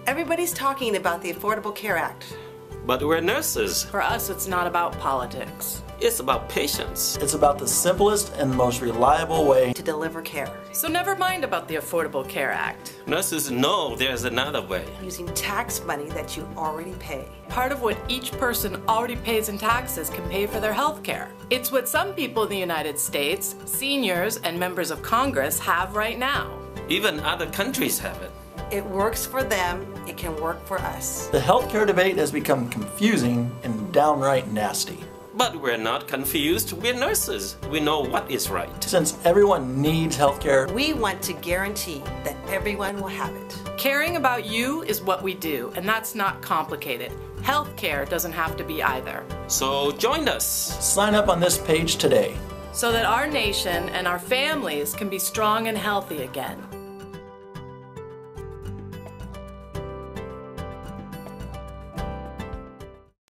Everybody's talking about the Affordable Care Act. But we're nurses. For us, it's not about politics. It's about patience. It's about the simplest and most reliable way To deliver care. So never mind about the Affordable Care Act. Nurses know there's another way. Using tax money that you already pay. Part of what each person already pays in taxes can pay for their health care. It's what some people in the United States, seniors and members of Congress, have right now. Even other countries have it. It works for them, it can work for us. The healthcare debate has become confusing and downright nasty. But we're not confused. We're nurses. We know what is right. Since everyone needs healthcare, We want to guarantee that everyone will have it. Caring about you is what we do, and that's not complicated. Healthcare doesn't have to be either. So join us. sign up on this page today. So that our nation and our families can be strong and healthy again.